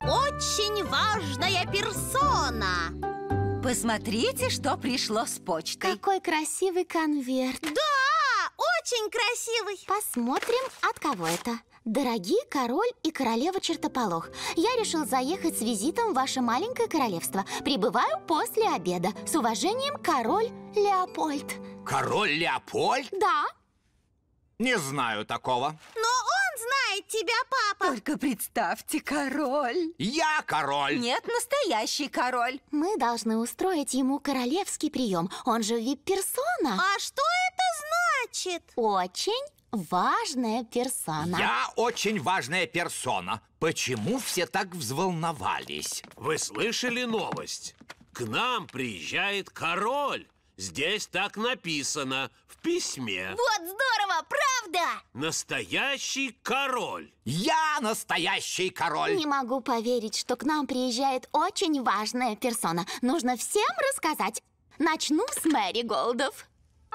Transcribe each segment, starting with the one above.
очень важная персона. Посмотрите, что пришло с почтой. Какой красивый конверт. Да, очень красивый. Посмотрим, от кого это. Дорогие король и королева Чертополох, я решил заехать с визитом в ваше маленькое королевство. Прибываю после обеда. С уважением, король Леопольд. Король Леопольд? Да. Не знаю такого. Но он знает тебя, папа. Только представьте, король. Я король. Нет, настоящий король. Мы должны устроить ему королевский прием. Он же вип-персона. А что это значит? Очень важная персона. Я очень важная персона. Почему все так взволновались? Вы слышали новость? К нам приезжает король. Здесь так написано в письме. Вот здорово, правда? Настоящий король. Я настоящий король. Не могу поверить, что к нам приезжает очень важная персона. Нужно всем рассказать. Начну с Мэри Голдов.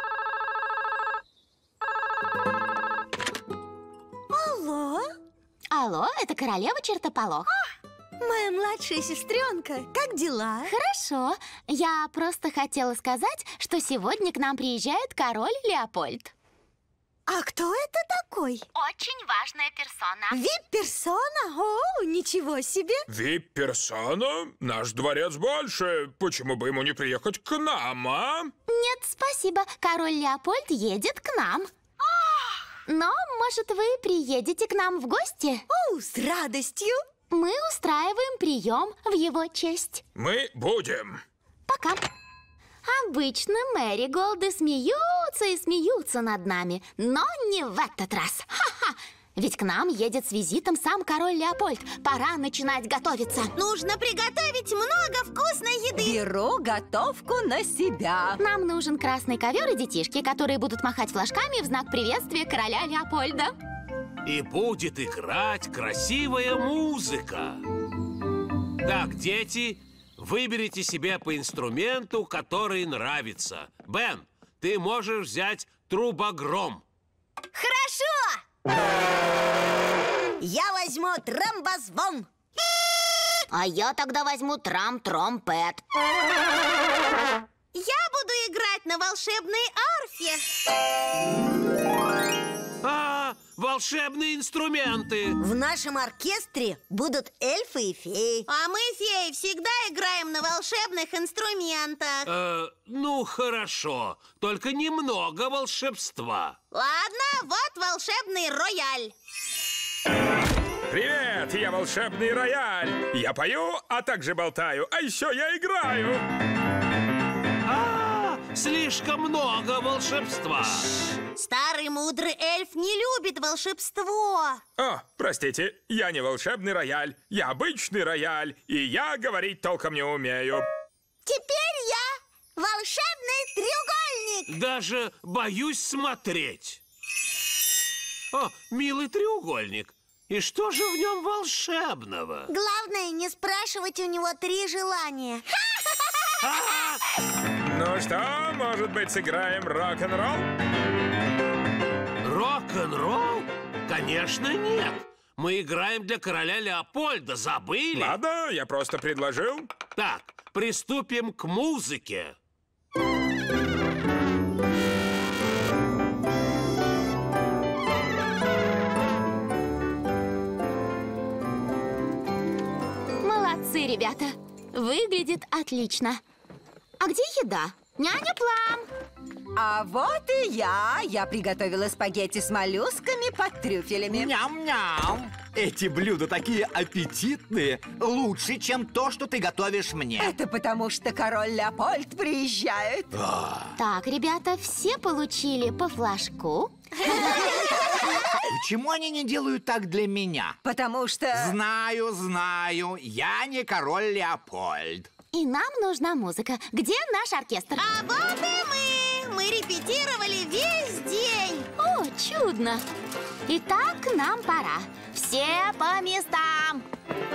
Алло? Алло, это королева Чертополох. Моя младшая сестренка, как дела? Хорошо. Я просто хотела сказать, что сегодня к нам приезжает король Леопольд. А кто это такой? Очень важная персона. Вип-персона? О, ничего себе! Вип-персона? Наш дворец больше. Почему бы ему не приехать к нам, а? Нет, спасибо. Король Леопольд едет к нам. Но, может, вы приедете к нам в гости? О, с радостью! Мы устраиваем прием в его честь. Мы будем. Пока. Обычно Мэри Голды смеются и смеются над нами, но не в этот раз. Ха-ха! Ведь к нам едет с визитом сам король Леопольд. Пора начинать готовиться. Нужно приготовить много вкусной еды. Беру готовку на себя. Нам нужен красный ковер и детишки, которые будут махать флажками в знак приветствия короля Леопольда. И будет играть красивая музыка. Так, дети, выберите себе по инструменту, который нравится. Бен, ты можешь взять трубогром. Хорошо! Я возьму тромбозвон. А я тогда возьму трам-тромпет. Я буду играть на волшебной арфе. Волшебные инструменты. В нашем оркестре будут эльфы и феи. А мы, феи, всегда играем на волшебных инструментах. Ну, хорошо. Только немного волшебства. Ладно, вот волшебный рояль. Привет, я волшебный рояль. Я пою, а также болтаю, а еще я играю. Слишком много волшебства. Старый мудрый эльф не любит волшебство. О, простите, я не волшебный рояль. Я обычный рояль, и я говорить толком не умею. Теперь я волшебный треугольник. Даже боюсь смотреть. О, милый треугольник. И что же в нем волшебного? Главное, не спрашивать у него 3 желания. Ну что, может быть, сыграем рок-н-ролл? Рок-н-ролл? Конечно, нет. Мы играем для короля Леопольда, забыли? Ладно, я просто предложил. Так, приступим к музыке. Молодцы, ребята. Выглядит отлично. А где еда? Няня Плам! А вот и я. Я приготовила спагетти с моллюсками под трюфелями. Ням-ням. Эти блюда такие аппетитные. Лучше, чем то, что ты готовишь мне. Это потому, что король Леопольд приезжает. Так, ребята, все получили по флажку. Почему они не делают так для меня? Потому что... Знаю. Я не король Леопольд. И нам нужна музыка. Где наш оркестр? А вот и мы! Мы репетировали весь день. О, чудно! Итак, нам пора. Все по местам.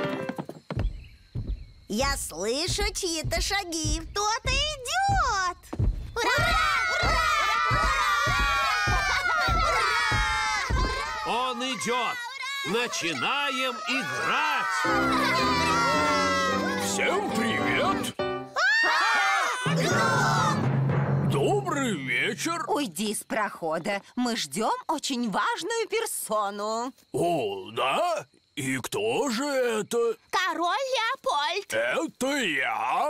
Я слышу чьи-то шаги. Кто-то идет. Ура! Он идет. начинаем играть! Всем привет! Добрый вечер! Уйди с прохода. Мы ждем очень важную персону. О, да? И кто же это? Король Леопольд. Это я.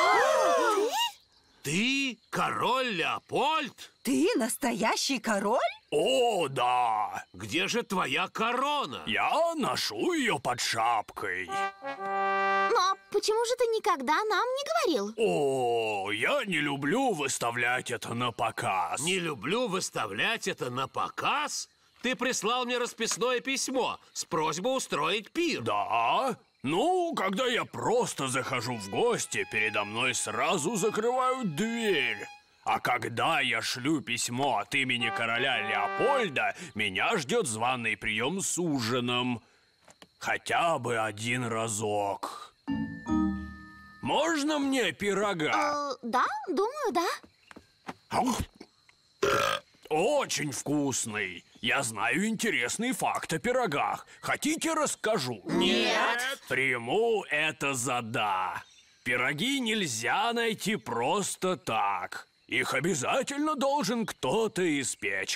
Ты король Леопольд? Ты настоящий король? О, да. Где же твоя корона? Я ношу ее под шапкой. Но почему же ты никогда нам не говорил? О, я не люблю выставлять это на показ. Не люблю выставлять это на показ? Ты прислал мне расписное письмо с просьбой устроить пир. Да? Ну, когда я просто захожу в гости, передо мной сразу закрывают дверь. А когда я шлю письмо от имени короля Леопольда, меня ждет званый прием с ужином. Хотя бы один разок. Можно мне пирога? Да, думаю, да. Очень вкусный. Я знаю интересный факт о пирогах. Хотите, расскажу? Нет. Приму это за да. Пироги нельзя найти просто так. Их обязательно должен кто-то испечь.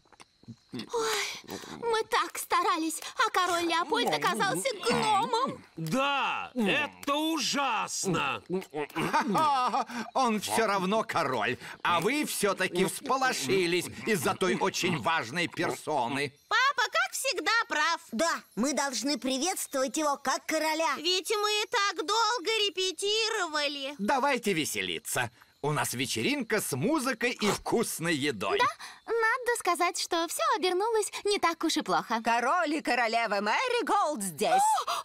Мы так старались, а король Леопольд оказался гномом. Да, это ужасно. Он все равно король, а вы все-таки всполошились из-за той очень важной персоны. Папа, как всегда, прав. Да, мы должны приветствовать его как короля. Ведь мы так долго репетировали. Давайте веселиться. У нас вечеринка с музыкой и вкусной едой. Надо сказать, что все обернулось не так уж и плохо. Король и королева Мэриголд здесь.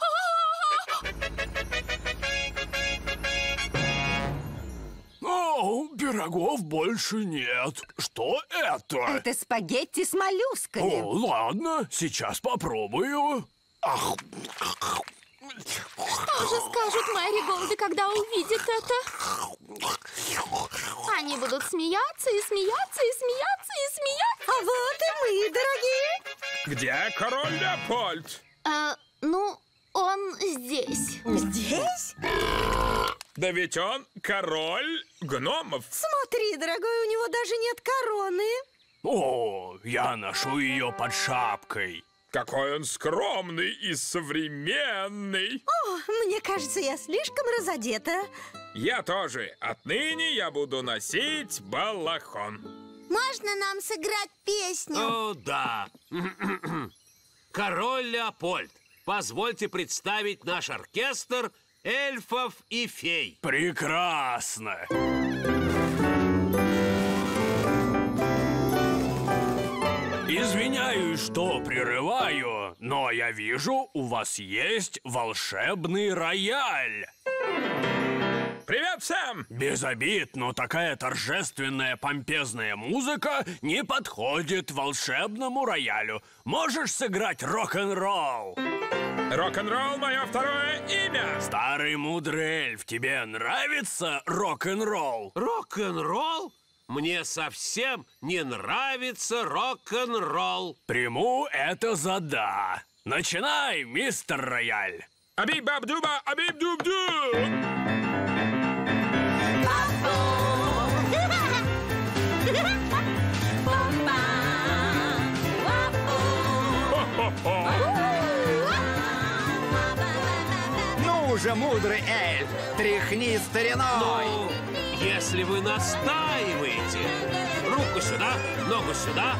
О, пирогов больше нет. Что это? Это спагетти с моллюсками. О, ладно, сейчас попробую. Что же скажут Мэриголды, когда увидят это? Они будут смеяться и смеяться и смеяться и смеяться. А вот и мы, дорогие. Где король Леопольд? Ну, он здесь. Здесь? Да ведь он король гномов. Смотри, дорогой, у него даже нет короны. О, я ношу ее под шапкой. Какой он скромный и современный. О, мне кажется, я слишком разодета. Я тоже. Отныне я буду носить балахон. Можно нам сыграть песню? О, да. Король Леопольд, позвольте представить наш оркестр эльфов и фей. Прекрасно. Извиняюсь, что прерываю, но я вижу, у вас есть волшебный рояль. Привет всем! Без обид, но такая торжественная, помпезная музыка не подходит волшебному роялю. Можешь сыграть рок-н-ролл? Рок-н-ролл — мое второе имя. Старый мудрый эльф, тебе нравится рок-н-ролл? Рок-н-ролл? Мне совсем не нравится рок-н-ролл. Приму это за да. Начинай, мистер Рояль. Абиб-баб-дуба, абиб-дуб-дуб. Ну уже, мудрый эльф, тряхни стариной. Ну, если вы настаиваете. Руку сюда, ногу сюда.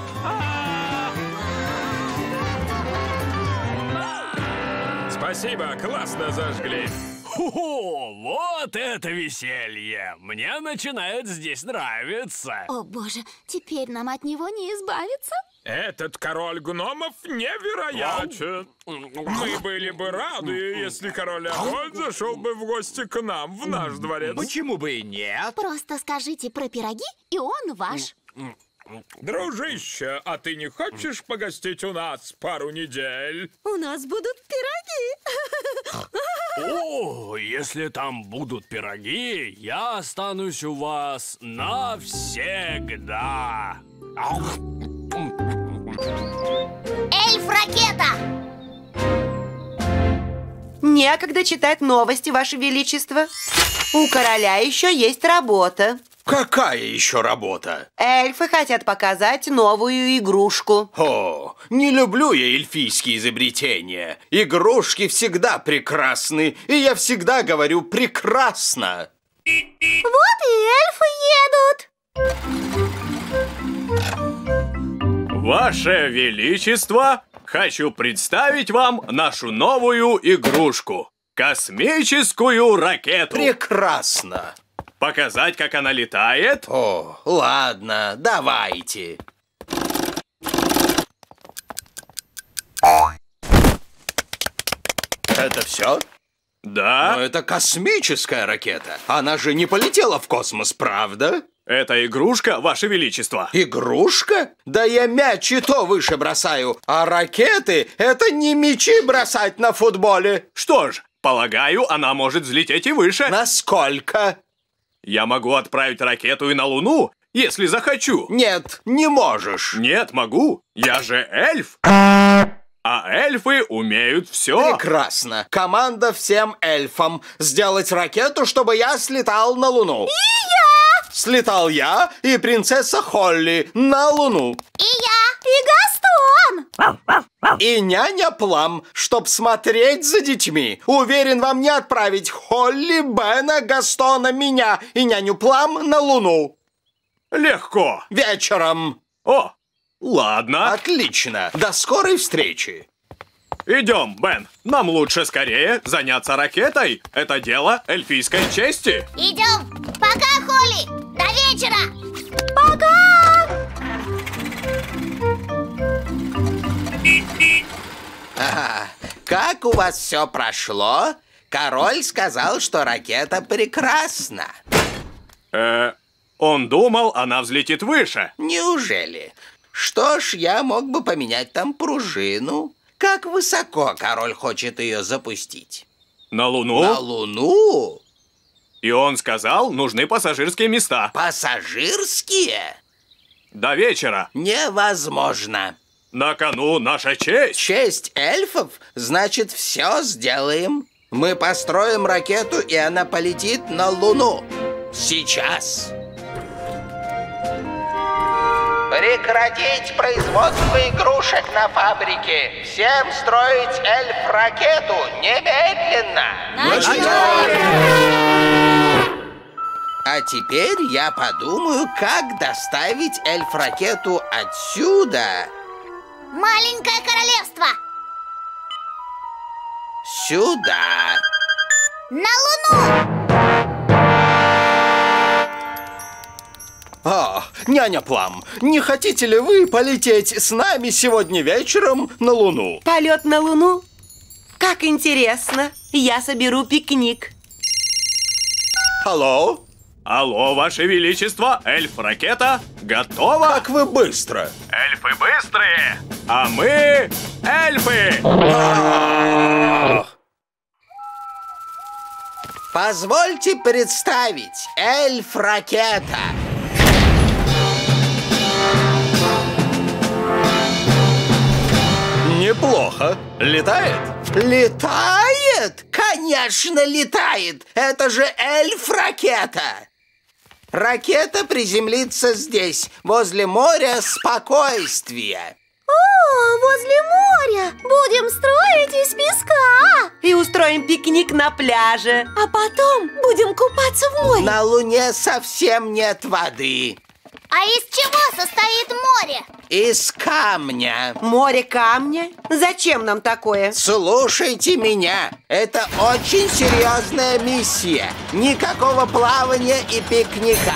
Спасибо, классно зажгли. Хо-хо, вот это веселье! Мне начинает здесь нравиться. О, боже, теперь нам от него не избавиться. Этот король гномов невероятен. Мы были бы рады, если король Леопольд зашел бы в гости к нам, в наш дворец. Почему бы и нет? Просто скажите про пироги, и он ваш. Дружище, а ты не хочешь погостить у нас пару недель? У нас будут пироги. О, если там будут пироги, я останусь у вас навсегда. Эльф-ракета! Некогда читать новости, Ваше Величество. У короля еще есть работа. Какая еще работа? Эльфы хотят показать новую игрушку. О, не люблю я эльфийские изобретения. Игрушки всегда прекрасны, и я всегда говорю «прекрасно». Вот и эльфы едут. Ваше Величество, хочу представить вам нашу новую игрушку. Космическую ракету. Прекрасно. Показать, как она летает? О, ладно, давайте. Это все? Да. Но это космическая ракета. Она же не полетела в космос, правда? Это игрушка, Ваше Величество. Игрушка? Да я мяч и то выше бросаю. А ракеты — это не мячи бросать на футболе. Что ж, полагаю, она может взлететь и выше. Насколько? Я могу отправить ракету и на Луну, если захочу. Нет, не можешь. Нет, могу. Я же эльф. А эльфы умеют все. Прекрасно. Команда всем эльфам сделать ракету, чтобы я слетал на Луну. И я! Слетал я и принцесса Холли на Луну. И я! И Гастон! И няня Плам, чтоб смотреть за детьми. Уверен, вам не отправить Холли, Бена, Гастона, меня и няню Плам на Луну. Легко. Вечером. О, ладно. Отлично. До скорой встречи. Идем, Бен. Нам лучше скорее заняться ракетой. Это дело эльфийской чести. Идем! Пока, Холли! До вечера! Пока! Ага. Как у вас все прошло? Король сказал, что ракета прекрасна. Он думал, она взлетит выше. Неужели? Что ж, я мог бы поменять там пружину. Как высоко король хочет ее запустить? На Луну? На Луну? И он сказал, нужны пассажирские места. Пассажирские? До вечера. Невозможно. На кону наша честь. Честь эльфов? Значит, все сделаем. Мы построим ракету, и она полетит на Луну. Сейчас. Прекратить производство игрушек на фабрике. Всем строить эльф-ракету немедленно. А теперь я подумаю, как доставить эльф-ракету отсюда. Маленькое королевство! Сюда. На Луну! Няня Плам, не хотите ли вы полететь с нами сегодня вечером на Луну? Полет на Луну? Как интересно. Я соберу пикник. Алло? Алло, Ваше Величество, эльф-ракета готова? Как вы быстро? Эльфы быстрые, а мы эльфы. Позвольте представить, эльф-ракета. Неплохо. Летает? Летает? Конечно, летает. Это же эльф-ракета. Ракета приземлится здесь, возле моря спокойствия. О, возле моря! Будем строить из песка! И устроим пикник на пляже. А потом будем купаться в море. На Луне совсем нет воды. А из чего состоит море? Из камня. Море камня? Зачем нам такое? Слушайте меня. Это очень серьезная миссия. Никакого плавания и пикника.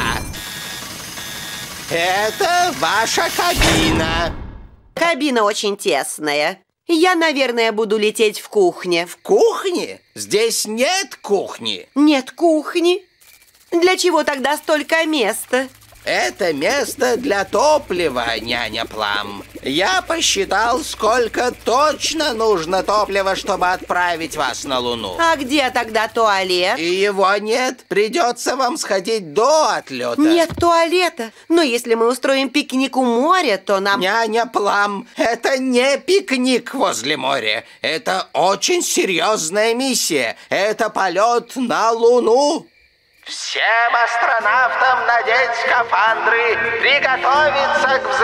Это ваша кабина. Кабина очень тесная. Я, наверное, буду лететь в кухне. В кухне? Здесь нет кухни. Нет кухни? Для чего тогда столько места? Это место для топлива, няня Плам. Я посчитал, сколько точно нужно топлива, чтобы отправить вас на Луну. А где тогда туалет? И его нет. Придется вам сходить до отлета. Нет туалета. Но если мы устроим пикник у моря, то нам... Няня Плам, это не пикник возле моря. Это очень серьезная миссия. Это полет на Луну. Всем астронавтам надеть скафандры, приготовиться к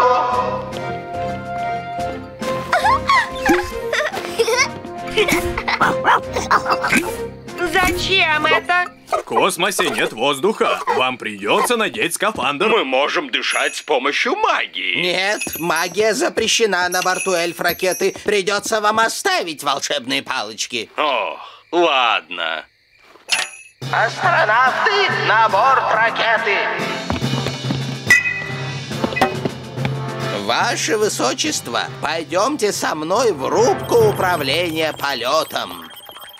взлету. Зачем это? В космосе нет воздуха. Вам придется надеть скафандр. Мы можем дышать с помощью магии. Нет, магия запрещена на борту эльф-ракеты. Придется вам оставить волшебные палочки. О, ладно. Астронавты, на борт ракеты! Ваше Высочество, пойдемте со мной в рубку управления полетом.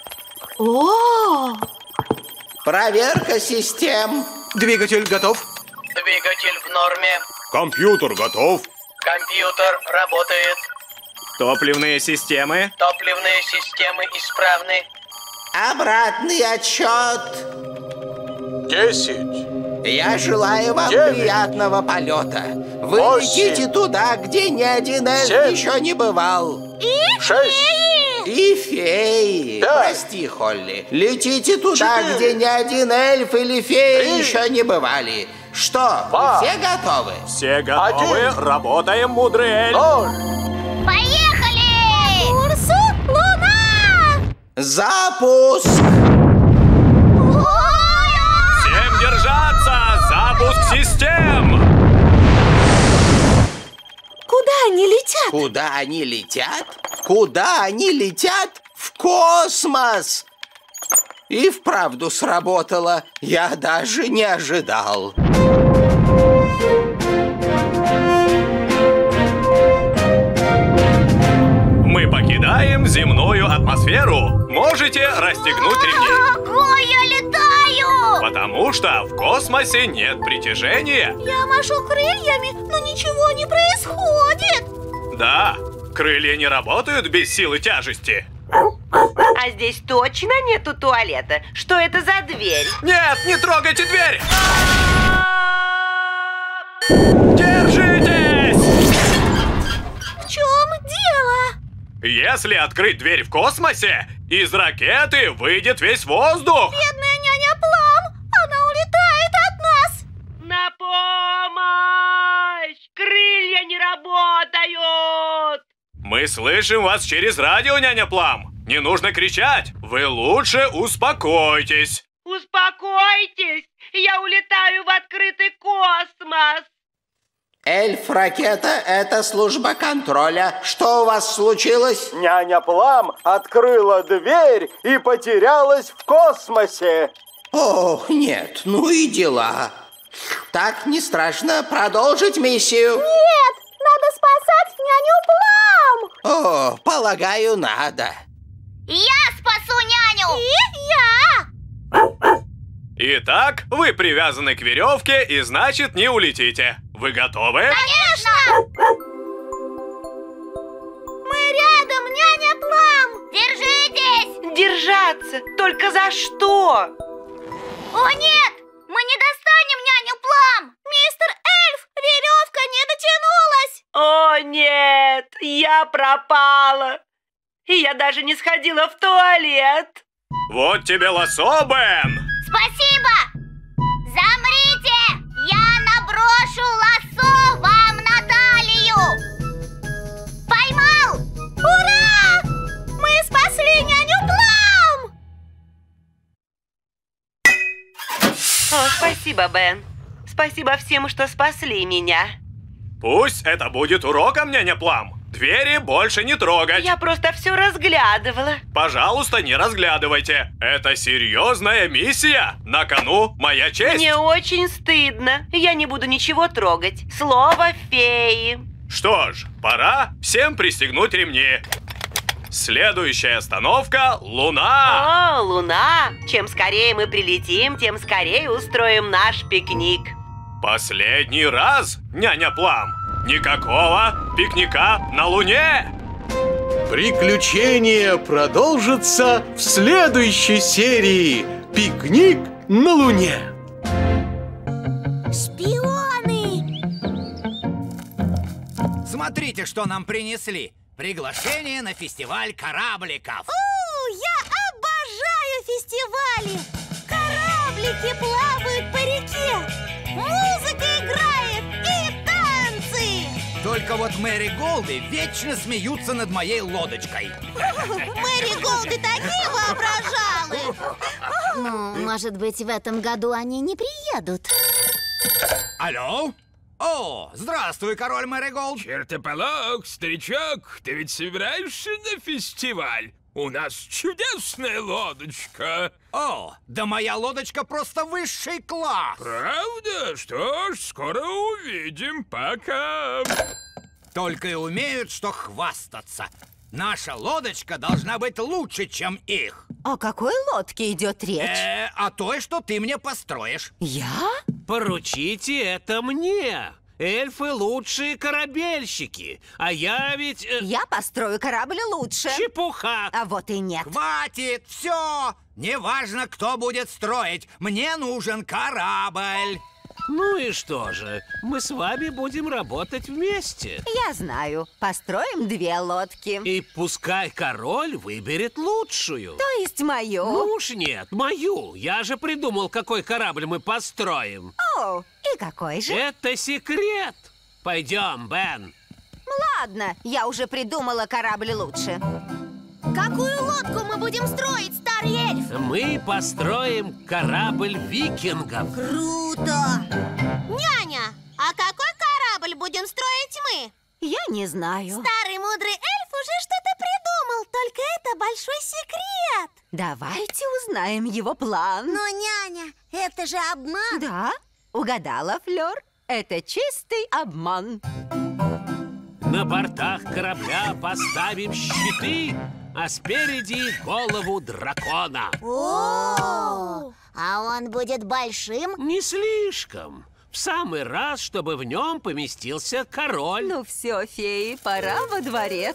О! Проверка систем. Двигатель готов? Двигатель в норме. Компьютер готов. Компьютер работает. Топливные системы. Топливные системы исправны. Обратный отсчет. 10. Я желаю вам 9. приятного полета. Вы 8. летите туда, где ни один эльф 7. еще не бывал. И 6. И феи. 5. Прости, Холли. Летите туда, 4. где ни один эльф или фея 3. еще не бывали. Что, 2. все готовы? Все готовы. 1. Работаем, мудрый эльф. 0. поехали! Курсу Луна! Запуск! Всем держаться! Запуск систем! Куда они летят? Куда они летят? Куда они летят? В космос! И вправду сработало. Я даже не ожидал. Мы покидаем земную атмосферу. Можете расстегнуть ремни. Какой я летаю! Потому что в космосе нет притяжения. Я машу крыльями, но ничего не происходит. Да, крылья не работают без силы тяжести. А здесь точно нету туалета? Что это за дверь? Нет, не трогайте дверь! Держитесь! В чем дело? Если открыть дверь в космосе, из ракеты выйдет весь воздух. Бедная няня Плам, она улетает от нас. На помощь! Крылья не работают! Мы слышим вас через радио, няня Плам. Не нужно кричать. Вы лучше успокойтесь. Успокойтесь! Я улетаю в открытый космос! Эльф-ракета — это служба контроля. Что у вас случилось? Няня Плам открыла дверь и потерялась в космосе. Ох, нет, ну и дела. Так, не страшно. Продолжить миссию? Нет, надо спасать няню Плам. О, полагаю, надо. Я спасу няню. И я. Итак, вы привязаны к веревке и, значит, не улетите. Вы готовы? Конечно! Мы рядом, няня Плам! Держитесь! Держаться! Только за что? О нет! Мы не достанем няню Плам! Мистер Эльф, веревка не дотянулась! О нет! Я пропала! И я даже не сходила в туалет! Вот тебе лассо, Бен! Спасибо! Замрите! Я наброшу лассо вам на талию! Поймал! Ура! Мы спасли няню Плам! О, спасибо, Бен. Спасибо всем, что спасли меня. Пусть это будет уроком, няня Плам. Двери больше не трогать. Я просто все разглядывала. Пожалуйста, не разглядывайте. Это серьезная миссия. На кону моя честь. Мне очень стыдно. Я не буду ничего трогать. Слово феи. Что ж, пора всем пристегнуть ремни. Следующая остановка — Луна. О, Луна. Чем скорее мы прилетим, тем скорее устроим наш пикник. Последний раз, няня Плам. Никакого пикника на Луне. Приключения продолжатся в следующей серии «Пикник на Луне». Шпионы! Смотрите, что нам принесли. Приглашение на фестиваль корабликов. Я обожаю фестивали! Кораблики плавают по реке, музыка играет и танцы! Только вот Мэри Голды вечно смеются над моей лодочкой. Мэри Голды такие воображалы! Ну, может быть, в этом году они не приедут. Алло? О, здравствуй, король Мэри Голд. Чертополох, старичок, ты ведь собираешься на фестиваль? У нас чудесная лодочка. О, да моя лодочка просто высший класс. Правда? Что ж, скоро увидим. Пока. Только и умеют, что хвастаться. Наша лодочка должна быть лучше, чем их. О какой лодке идет речь? О той, что ты мне построишь. Я? Поручите это мне. Эльфы лучшие корабельщики. А я ведь... Я построю корабль лучше. Чепуха. А вот и нет. Хватит, все. Неважно, кто будет строить. Мне нужен корабль. Ну и что же, мы с вами будем работать вместе. Я знаю. Построим 2 лодки. И пускай король выберет лучшую. То есть мою? Ну уж нет, мою. Я же придумал, какой корабль мы построим. О, и какой же? Это секрет. Пойдем, Бен. Ладно, я уже придумала корабль лучше. Какую лодку мы будем строить, старый эльф? Мы построим корабль викингов. Круто! Няня, а какой корабль будем строить мы? Я не знаю. Старый мудрый эльф уже что-то придумал, только это большой секрет. Давайте узнаем его план. Но, няня, это же обман. Да, угадала, Флёр. Это чистый обман. На бортах корабля поставим щиты, а спереди голову дракона. О, а он будет большим? Не слишком. В самый раз, чтобы в нем поместился король. Ну все, феи, пора во дворец.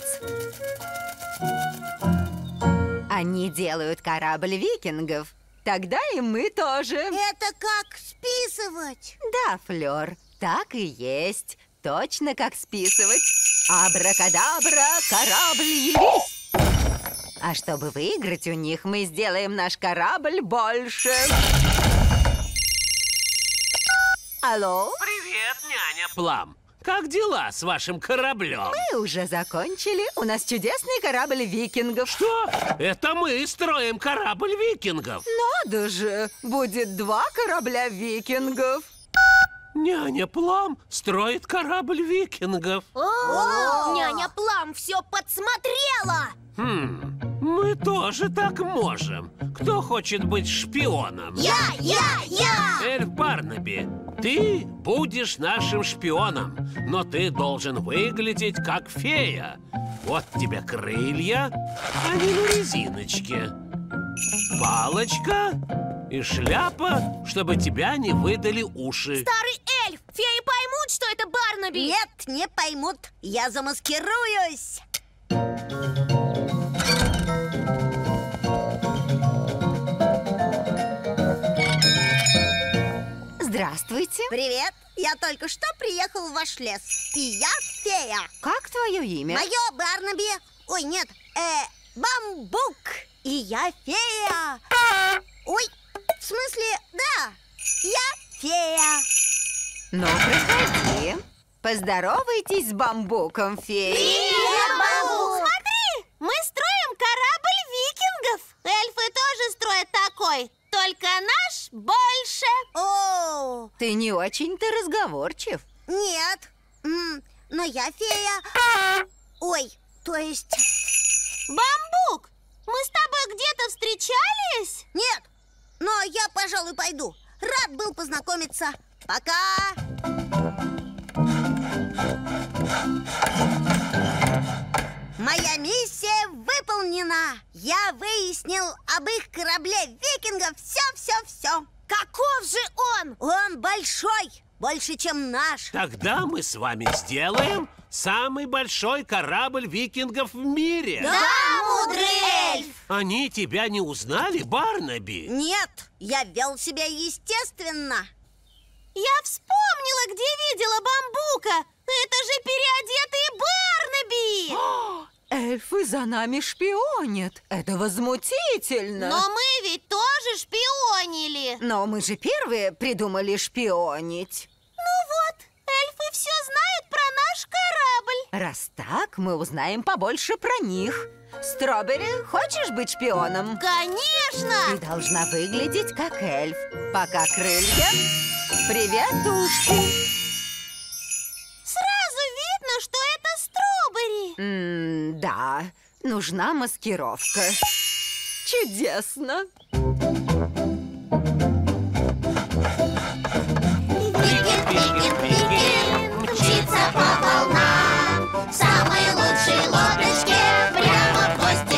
Они делают корабль викингов. Тогда и мы тоже. Это как списывать? Да, Флёр, так и есть. Точно как списывать. Абракадабра, корабль, явись! А чтобы выиграть у них, мы сделаем наш корабль больше. Алло? Привет, няня Плам. Как дела с вашим кораблем? Мы уже закончили. У нас чудесный корабль викингов. Что? Это мы строим корабль викингов. Надо же! Будет 2 корабля викингов. Няня Плам строит корабль викингов. Няня Плам все подсмотрела. Мы тоже так можем. Кто хочет быть шпионом? Я! Эльф Барнаби, ты будешь нашим шпионом, но ты должен выглядеть как фея. Вот тебе крылья, они на резиночке, палочка и шляпа, чтобы тебя не выдали уши. Старый эльф, феи поймут, что это Барнаби? Нет, не поймут. Я замаскируюсь. Здравствуйте. Привет. Я только что приехал в ваш лес. И я фея. Как твое имя? Мое Барнаби. Ой, нет, Бамбук. И я фея. Ой, в смысле, да, я фея. Ну, проходи. Поздоровайтесь с Бамбуком, феи. Привет, Бамбук. Смотри, мы строим корабль викингов. Эльфы тоже строят такой, только наш больше. О, Ты не очень-то разговорчив. нет, но я фея. Ой, то есть... Бамбук, мы с тобой где-то встречались? Нет, но я, пожалуй, пойду. Рад был познакомиться. Пока. Моя миссия выполнена. Я выяснил об их корабле викингов все. Каков же он? Он большой, больше, чем наш. Тогда мы с вами сделаем самый большой корабль викингов в мире. Да, мудрый эльф! Они тебя не узнали, Барнаби? Нет, я вел себя естественно. Я вспомнила, где видела Бамбука. Это же переодетый Барнаби! Эльфы за нами шпионят. Это возмутительно. Но мы ведь тоже шпионили. Но мы же первые придумали шпионить. Ну вот, эльфы все знают про наш корабль. Раз так, мы узнаем побольше про них. Стробери, хочешь быть шпионом? Конечно! Ты должна выглядеть как эльф. Пока крылья. Привет, ушки. Сразу видно, что это Стробери. Да, нужна маскировка. Чудесно. Мчится по волнам в самой лучшей лодочке прямо в гости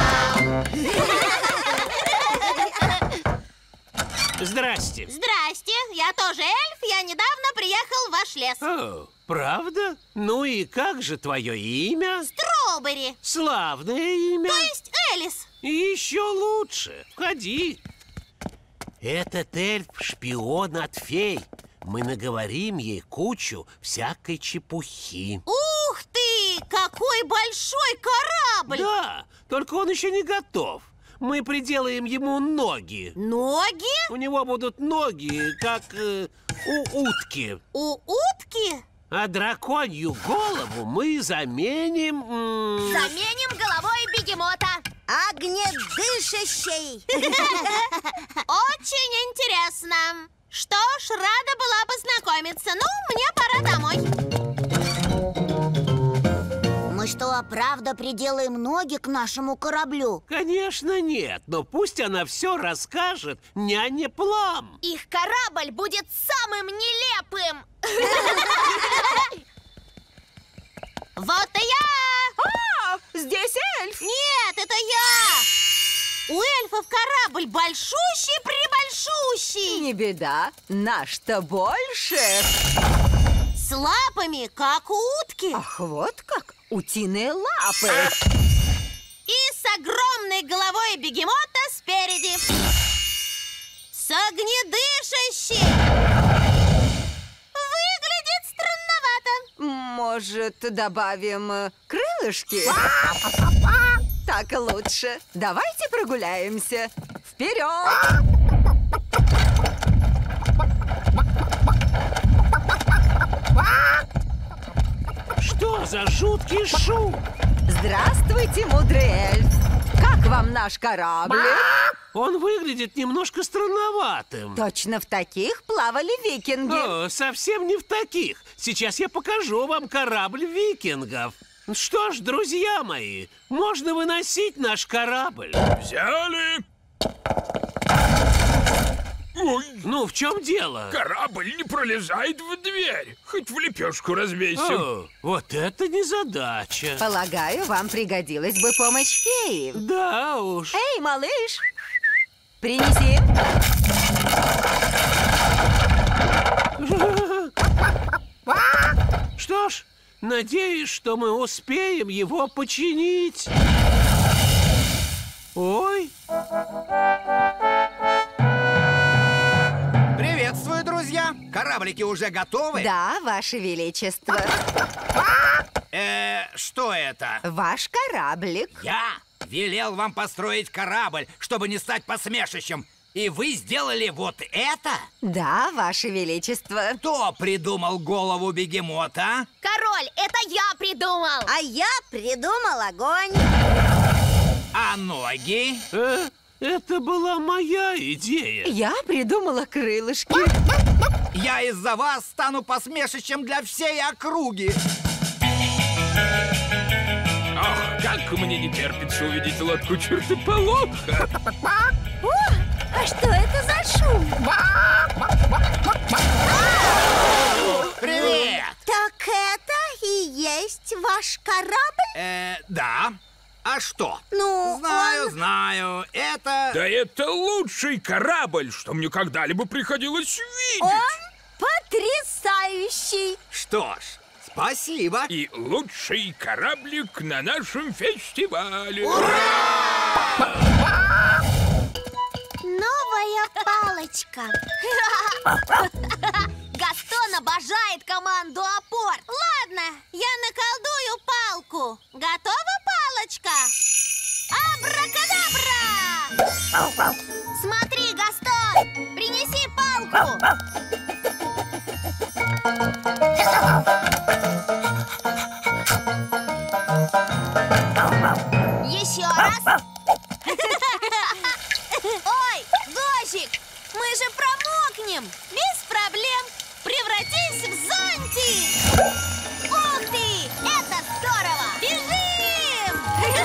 к нам. Здрасте. Здрасте, я тоже эльф, я недавно приехал в ваш лес. О, правда? Ну и как же твое имя? Стробери. Славное имя. То есть Элис. И еще лучше. Входи. Этот эльф – шпион от фей. Мы наговорим ей кучу всякой чепухи. Ух ты! Какой большой корабль! Да, только он еще не готов. Мы приделаем ему ноги. Ноги? У него будут ноги, как у утки. У утки? А драконью голову мы заменим... Заменим головой бегемота. Огнедышащей. Очень интересно. Что ж, рада была познакомиться. Ну, мне пора домой. Мы что, правда приделаем ноги к нашему кораблю? Конечно нет, но пусть она все расскажет няне Плам. Их корабль будет самым нелепым. Вот и я! Здесь эльф! Нет, это я! У эльфов корабль большущий-пребольшущий. Не беда, наш-то больше. С лапами, как у утки. Ах, вот как, утиные лапы. И с огромной головой бегемота спереди. С огнедышащей. Выглядит странновато. Может, добавим крылышки? Так лучше. Давайте прогуляемся. Вперед! Что за жуткий шум? Здравствуйте, мудрый эльф. Как вам наш корабль? Он выглядит немножко странноватым. Точно в таких плавали викинги. О, совсем не в таких. Сейчас я покажу вам корабль викингов. Что ж, друзья мои, можно выносить наш корабль. Взяли. Ой. Ну, в чем дело? Корабль не пролезает в дверь. Хоть в лепешку разбейся. О, вот это незадача. Полагаю, вам пригодилась бы помощь феи. Да уж. Эй, малыш, принеси. Что ж, надеюсь, что мы успеем его починить. Ой. Приветствую, друзья! Кораблики уже готовы? Да, ваше величество. Что это? Ваш кораблик. Я велел вам построить корабль, чтобы не стать посмешищем. И вы сделали вот это? Да, ваше величество. Кто придумал голову бегемота? Король, это я придумал. А я придумал огонь. А ноги? Это была моя идея. Я придумала крылышки. Я из-за вас стану посмешищем для всей округи. Ах, как мне не терпится увидеть лодку чертополоха. А что это за шум? Привет! Так это и есть ваш корабль? Да. А что? Ну, Знаю. Это... Да это лучший корабль, что мне когда-либо приходилось видеть. Он потрясающий! потрясающий. Что ж, спасибо. И лучший кораблик на нашем фестивале. Новая палочка. Гастон обожает команду опор. Ладно, я наколдую палку. Готова палочка? Абракадабра! Смотри, Гастон, принеси палку. Еще раз. Ой, дождик, мы же промокнем. Без проблем. Превратись в зонтик. Ух ты, это здорово. Бежим!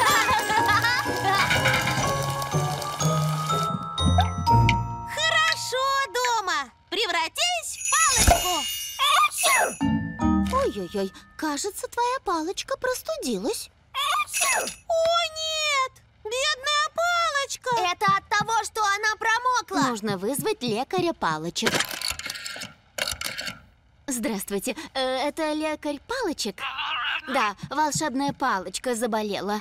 Хорошо дома. Превратись в палочку. Ой-ой-ой, кажется, твоя палочка простудилась. О, нет! Бедная палочка! Это от того, что она промокла. Нужно вызвать лекаря палочек. Здравствуйте, это лекарь палочек? Да, волшебная палочка заболела.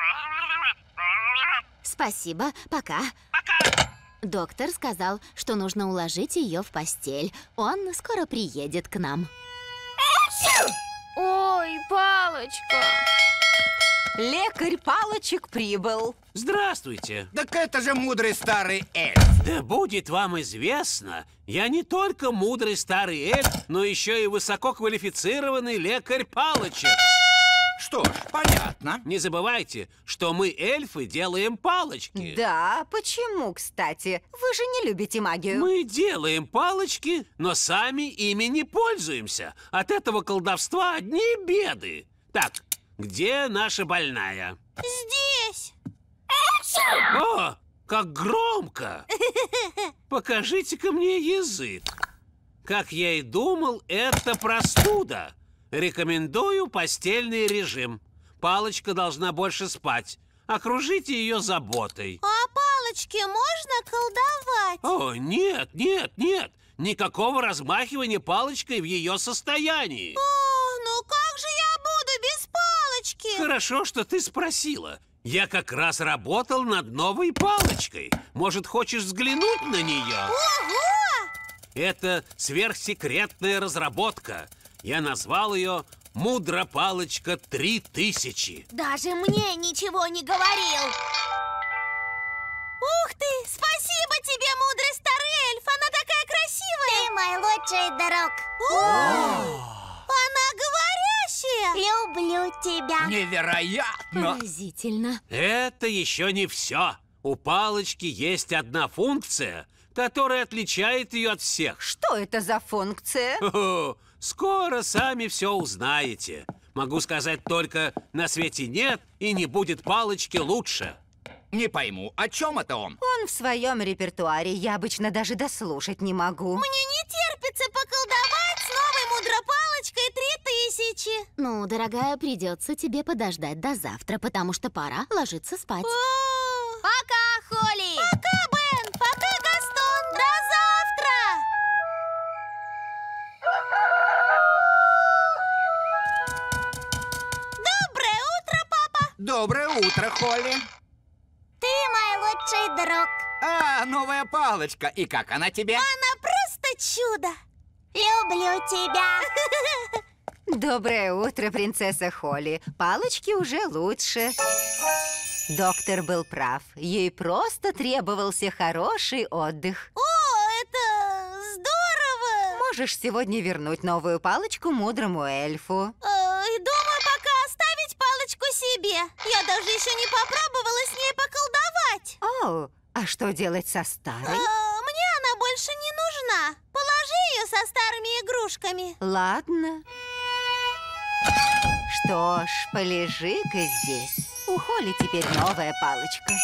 Спасибо, пока. Доктор сказал, что нужно уложить ее в постель. Он скоро приедет к нам. Ой, палочка! Лекарь палочек прибыл. Здравствуйте. Так это же мудрый старый эльф. Да будет вам известно, я не только мудрый старый эльф, но еще и высококвалифицированный лекарь палочек. Что ж, понятно. Не забывайте, что мы, эльфы, делаем палочки. Да, почему, кстати? Вы же не любите магию. Мы делаем палочки, но сами ими не пользуемся. От этого колдовства одни беды. Так, где наша больная? Здесь. О, как громко! Покажите-ка мне язык. Как я и думал, это простуда. Рекомендую постельный режим. Палочка должна больше спать. Окружите ее заботой. А палочки можно колдовать? О, нет, нет, нет. Никакого размахивания палочкой в ее состоянии. О, ну как же я буду без палочки? Хорошо, что ты спросила. Я как раз работал над новой палочкой. Может, хочешь взглянуть на нее? Ого! Это сверхсекретная разработка. Я назвал ее «Мудропалочка 3000». Даже мне ничего не говорил. Ух ты! Спасибо тебе, мудрый старый эльф! Она такая красивая! Ты мой лучший друг! Она говорящая! Люблю тебя! Невероятно! Поразительно. Это еще не все. У палочки есть одна функция, которая отличает ее от всех. Что это за функция? Хо-хо, скоро сами все узнаете. Могу сказать только, на свете нет и не будет палочки лучше. Не пойму, о чем это он? Он в своем репертуаре. Я обычно даже дослушать не могу. Мне не терпится поколдовать с новой мудропалочкой 3000. Ну, дорогая, придется тебе подождать до завтра, потому что пора ложиться спать. Пока, Холли! Пока, Бен! Пока, Гастон! До завтра! Доброе утро, папа! Доброе утро, Холли. Ты мой лучший друг. А, новая палочка. И как она тебе? Она просто чудо. Люблю тебя. Доброе утро, принцесса Холли. Палочки уже лучше. Доктор был прав. Ей просто требовался хороший отдых. О, это здорово. Можешь сегодня вернуть новую палочку мудрому эльфу. Думаю, пока оставить палочку себе. Я даже еще не попробовала с ней поколдовать. О, а что делать со старой? Мне она больше не нужна. Положи ее со старыми игрушками. Ладно. Что ж, полежи-ка здесь. У Холли теперь новая палочка.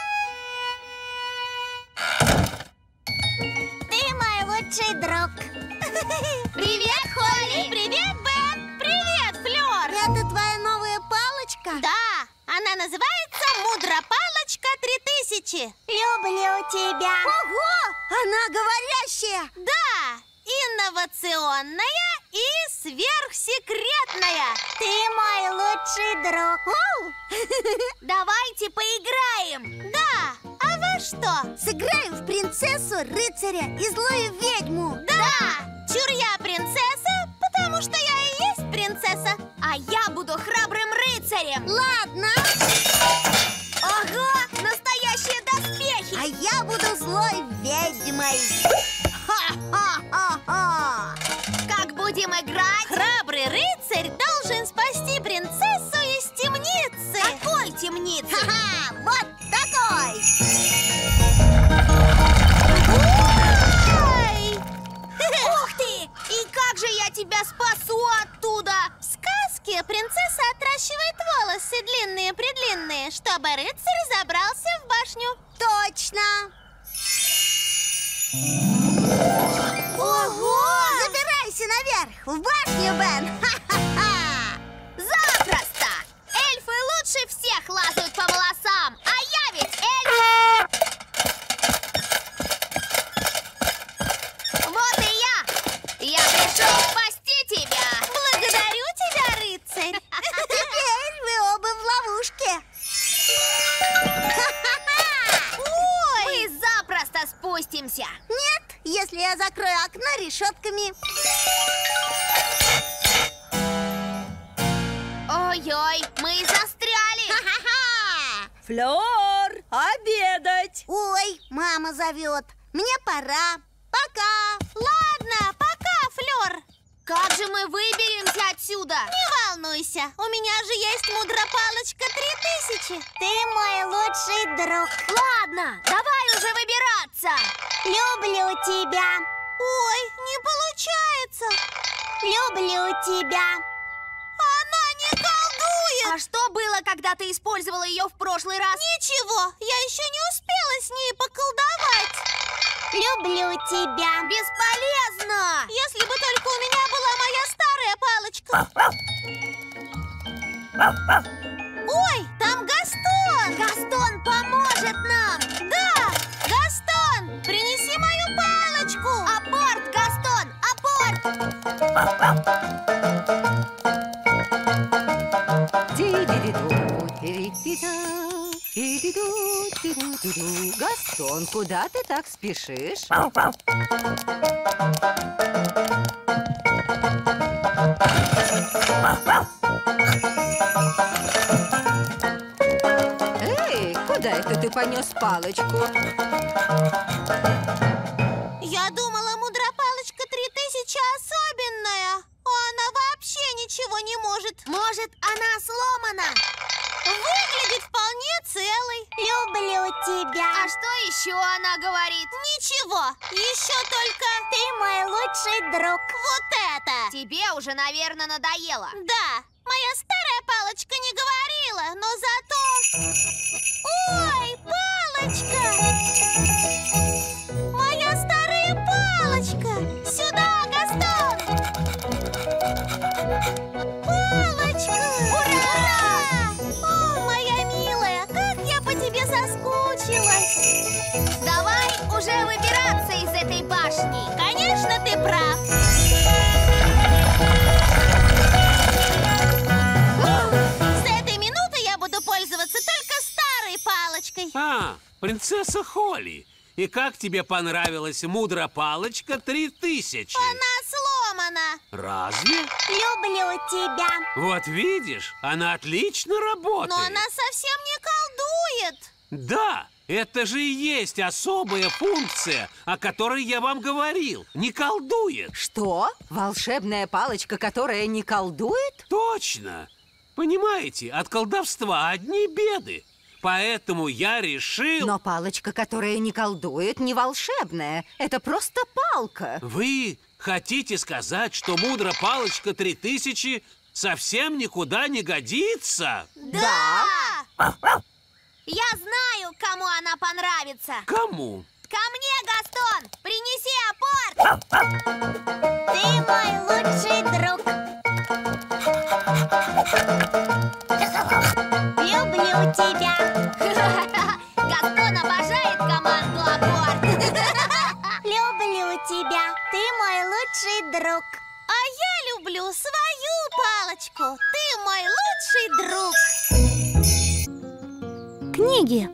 Ты мой лучший друг. Привет, Холли! Привет, Бен! Привет, Флёр! Это твоя новая палочка? Да, она называется Мудропалочка 3000. Люблю тебя. Ого! Она говорящая! Да, инновационная и сверхсекретная. Ты мой лучший друг. Давайте поиграем. Да, а во что? Сыграем в принцессу, рыцаря и злую ведьму. Да, чур я принцесса, потому что я и есть принцесса. А я буду храбрым рыцарем. Ладно. Ого, настоящие доспехи. А я буду злой ведьмой. Ха-ха-ха-ха. Как будем играть? Храбрый рыцарь должен спасти принцессу из темницы. Какой темницы? Ха-ха, вот такой. Ой! Ух ты! И как же я тебя спасу оттуда? В сказке принцесса отращивает волосы длинные-предлинные, чтобы рыцарь забрался в башню. Точно! Ого! Забирайся наверх, в башню, Бен! Ха-ха-ха! Запросто! Эльфы лучше всех лазают по волосам, а я ведь эльф! Вот и я! Я пришел спасти тебя! Благодарю тебя, рыцарь! Теперь вы оба в ловушке! Ой! Мы запросто спустимся! Нет, если я закрою окно решетками. Ой-ой, мы застряли! Ха-ха-ха! Флёр, обедать! Ой, мама зовет. Мне пора. Пока. Ладно, пока, Флёр. Как же мы выберемся отсюда? Не волнуйся, у меня же есть мудропалочка 3000. Ты мой лучший друг. Ладно, давай уже выбираться. Люблю тебя. Ой, не получается. Люблю тебя. Она не колдует. А что было, когда ты использовала ее в прошлый раз? Ничего, я еще не успела с ней поколдовать. Люблю тебя. Бесполезно. Если бы только у меня была моя старая палочка. Ой, там Гастон. Гастон поможет нам. Да, Гастон, принеси мою палочку. Апорт, Гастон, апорт. Гастон, куда ты так спешишь? Эй, куда это ты понес палочку? Я думала, мудропалочка 3000 особенная. А она вообще ничего не может. Может, она сломана? Выглядит вполне целой. Люблю тебя. А что еще она говорит? Ничего. Еще только ты мой лучший друг. Вот это. Тебе уже, наверное, надоело. Да. Моя старая палочка не говорила, но зато... Ой, палочка! Моя старая палочка! Сюда, Гастон! Палочка! Ура! О, моя милая, как я по тебе соскучилась! Давай уже выбираться из этой башни. Конечно, ты прав. С этой минуты я буду пользоваться только старой палочкой. А, принцесса Холли. И как тебе понравилась мудропалочка 3000? Она сломана. Разве? Люблю тебя. Вот видишь, она отлично работает. Но она совсем не колдует. Да, это же и есть особая функция, о которой я вам говорил. Не колдует. Что? Волшебная палочка, которая не колдует? Точно. Понимаете, от колдовства одни беды. Поэтому я решил... Но палочка, которая не колдует, не волшебная. Это просто палка. Вы хотите сказать, что мудропалочка 3000 совсем никуда не годится? Да! Я знаю, кому она понравится. Кому? Ко мне, Гастон! Принеси апорт! Ты мой лучший друг. Люблю тебя. Гастон обожает команду апорт. Люблю тебя. Ты мой лучший друг. А я лучший друг. Книги.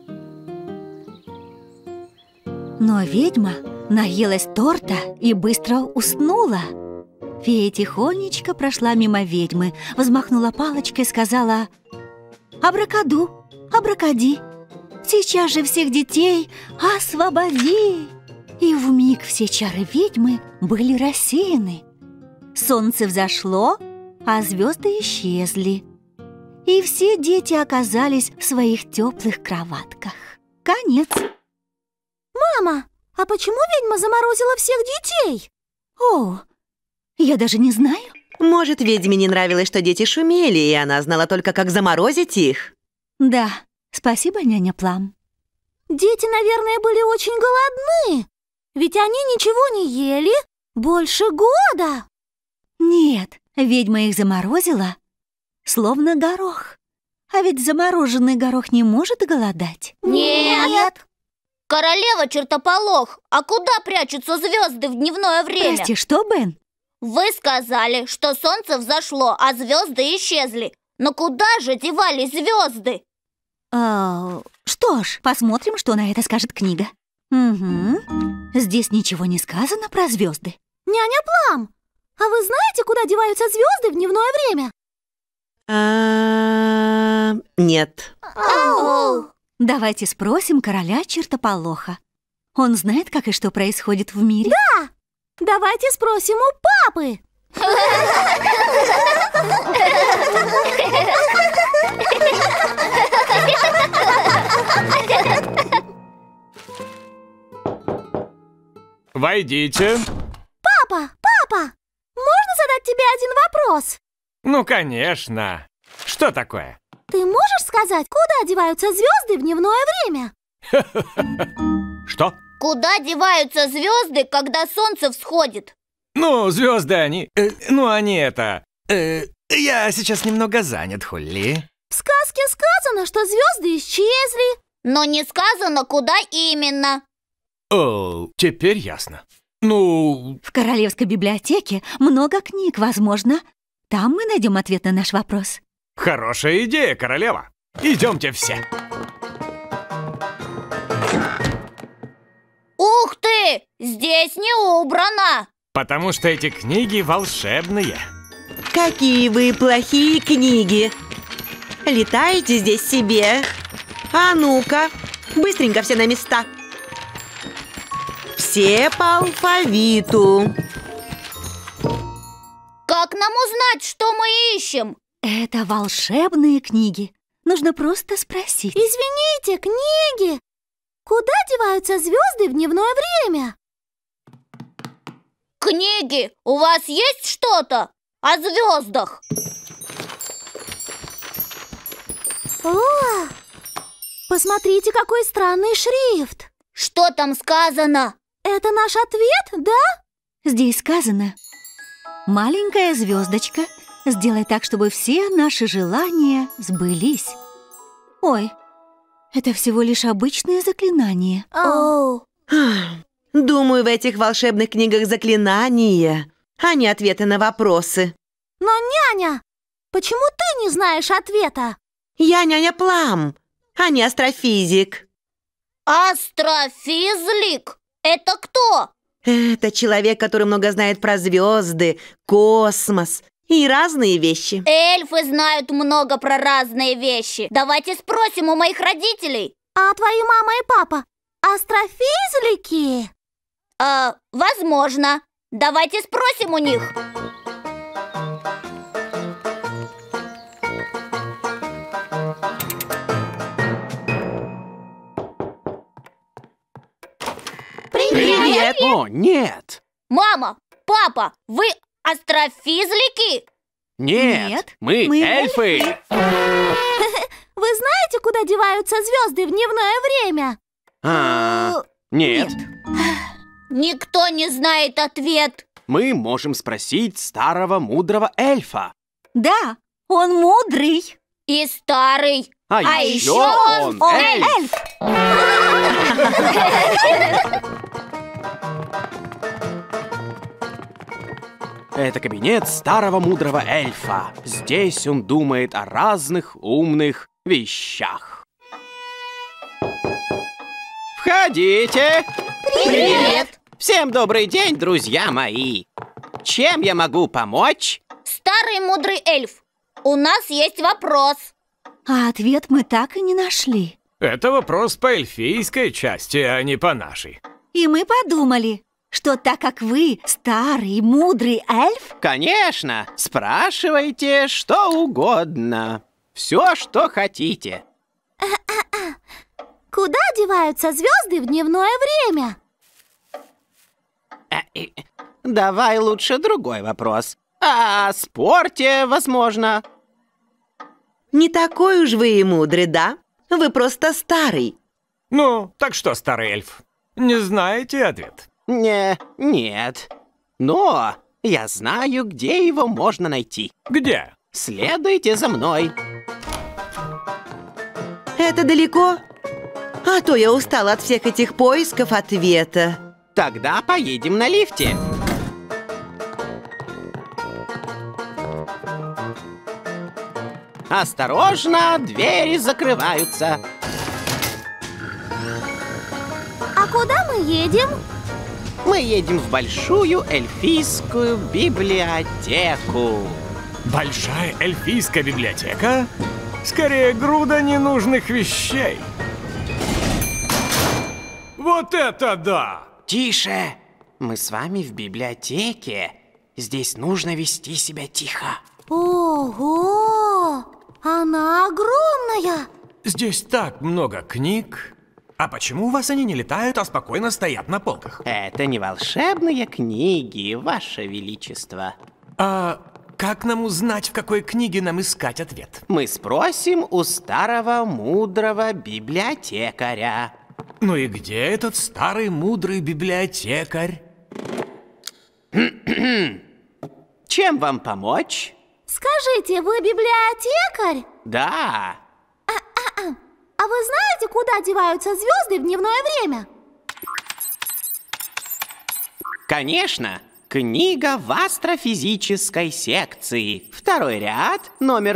Но ведьма наелась торта и быстро уснула. Фея тихонечко прошла мимо ведьмы, взмахнула палочкой и сказала: «Абракаду, абракади, сейчас же всех детей освободи!» И вмиг все чары ведьмы были рассеяны. Солнце взошло, а звезды исчезли. И все дети оказались в своих теплых кроватках. Конец. Мама, а почему ведьма заморозила всех детей? О, я даже не знаю. Может, ведьме не нравилось, что дети шумели, и она знала только, как заморозить их? Да, спасибо, няня Плам. Дети, наверное, были очень голодны. Ведь они ничего не ели больше года. Нет, ведьма их заморозила, словно горох. А ведь замороженный горох не может голодать. Нет. Королева Чертополох, а куда прячутся звезды в дневное время? Прости, что, Бен? Вы сказали, что солнце взошло, а звезды исчезли. Но куда же девались звезды? Что ж, посмотрим, что на это скажет книга. Угу. Здесь ничего не сказано про звезды. Няня Плам, а вы знаете, куда деваются звезды в дневное время? Нет. Давайте спросим короля Чертополоха. Он знает, как и что происходит в мире? Да! Давайте спросим у папы. Войдите. Папа, можно задать тебе один вопрос? Ну, конечно. Что такое? Ты можешь сказать, куда деваются звезды в дневное время? Что? Куда деваются звезды, когда солнце всходит? Ну, звезды они... они это... я сейчас немного занят, Холли. В сказке сказано, что звезды исчезли. Но не сказано, куда именно. О, теперь ясно. Ну... В королевской библиотеке много книг, возможно. Там мы найдем ответ на наш вопрос. Хорошая идея, королева. Идемте все. Ух ты! Здесь не убрано. Потому что эти книги волшебные. Какие вы плохие книги. Летаете здесь себе. А ну-ка, быстренько все на места. Все по алфавиту. Как нам узнать, что мы ищем? Это волшебные книги. Нужно просто спросить. Извините, книги. Куда деваются звезды в дневное время? Книги, у вас есть что-то о звездах? О, посмотрите, какой странный шрифт. Что там сказано? Это наш ответ, да? Здесь сказано: маленькая звездочка, сделай так, чтобы все наши желания сбылись. Ой, это всего лишь обычное заклинание. Думаю, в этих волшебных книгах заклинания, а не ответы на вопросы. Но, няня, почему ты не знаешь ответа? Я няня Плам, а не астрофизик. Астрофизик? Это кто? Это человек, который много знает про звезды, космос и разные вещи. Эльфы знают много про разные вещи. Давайте спросим у моих родителей. А твои мама и папа астрофизики? Возможно. Давайте спросим у них. Привет! О, нет! Мама, папа, вы астрофизики? Нет, мы эльфы! Вы знаете, куда деваются звезды в дневное время? Нет. Никто не знает ответ. Мы можем спросить старого мудрого эльфа. Да, он мудрый. И старый. А еще он эльф. Это кабинет старого мудрого эльфа. Здесь он думает о разных умных вещах. Входите! Привет! Всем добрый день, друзья мои! Чем я могу помочь? Старый мудрый эльф, у нас есть вопрос. А ответ мы так и не нашли. Это вопрос по эльфийской части, а не по нашей. И мы подумали, что так как вы старый мудрый эльф... Конечно, спрашивайте что угодно. Все, что хотите. Куда деваются звезды в дневное время? Давай лучше другой вопрос. О спорте, возможно. Не такой уж вы и мудрый, да? Вы просто старый. Ну, так что, старый эльф, не знаете ответ? Нет. Но я знаю, где его можно найти. Где? Следуйте за мной. Это далеко? А то я устала от всех этих поисков ответа. Тогда поедем на лифте. Осторожно, двери закрываются. А куда мы едем? Мы едем в большую эльфийскую библиотеку. Большая эльфийская библиотека? Скорее, груда ненужных вещей. Вот это да! Тише! Мы с вами в библиотеке. Здесь нужно вести себя тихо. Ого! Она огромная! Здесь так много книг. А почему у вас они не летают, а спокойно стоят на полках? Это не волшебные книги, Ваше Величество. А как нам узнать, в какой книге нам искать ответ? Мы спросим у старого мудрого библиотекаря. Ну и где этот старый мудрый библиотекарь? Чем вам помочь? Скажите, вы библиотекарь? Да. А вы знаете, куда деваются звезды в дневное время? Конечно. Книга в астрофизической секции. Второй ряд, номер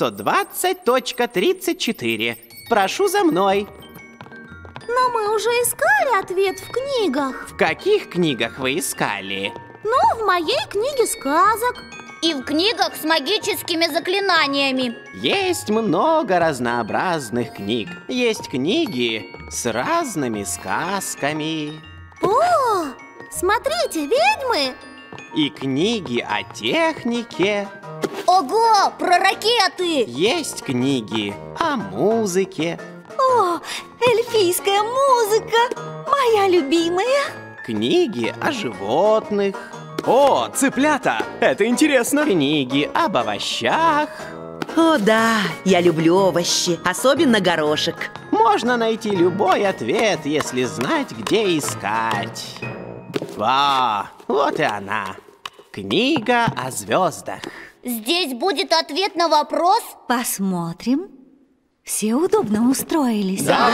520.34. Прошу за мной. Но мы уже искали ответ в книгах. В каких книгах вы искали? Ну, в моей книге сказок. И в книгах с магическими заклинаниями. Есть много разнообразных книг. Есть книги с разными сказками. О, смотрите, ведьмы! И книги о технике. Ого, про ракеты! Есть книги о музыке. О, эльфийская музыка! Моя любимая! Книги о животных. О, цыплята! Это интересно! Книги об овощах. О да, я люблю овощи, особенно горошек. Можно найти любой ответ, если знать, где искать. Вот и она. Книга о звездах. Здесь будет ответ на вопрос? Посмотрим. Все удобно устроились. Да,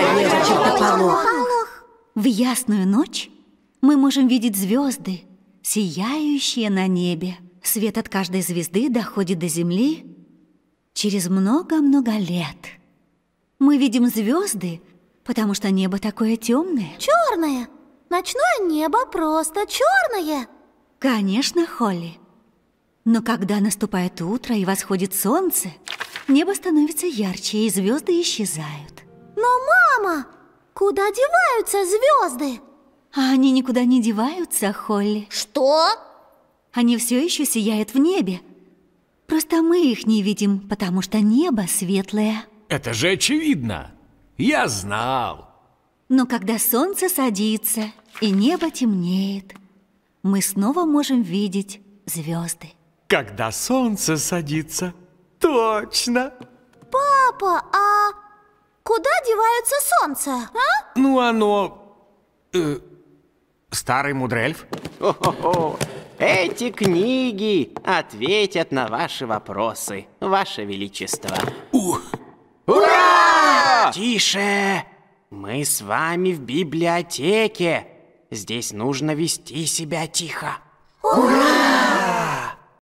в ясную ночь мы можем видеть звезды, сияющие на небе. Свет от каждой звезды доходит до Земли через много-много лет. Мы видим звезды, потому что небо такое темное. Черное. Ночное небо просто черное. Конечно, Холли. Но когда наступает утро и восходит солнце, небо становится ярче, и звезды исчезают. Но, мама, куда деваются звезды? А они никуда не деваются, Холли. Что? Они все еще сияют в небе. Просто мы их не видим, потому что небо светлое. Это же очевидно. Я знал. Но когда солнце садится и небо темнеет, мы снова можем видеть звезды. Когда солнце садится, точно. Папа, а куда девается солнце, а? Ну, оно... старый мудрый эльф. О-хо-хо. Эти книги ответят на ваши вопросы, Ваше Величество. Ура! Тише! Мы с вами в библиотеке. Здесь нужно вести себя тихо. Ура!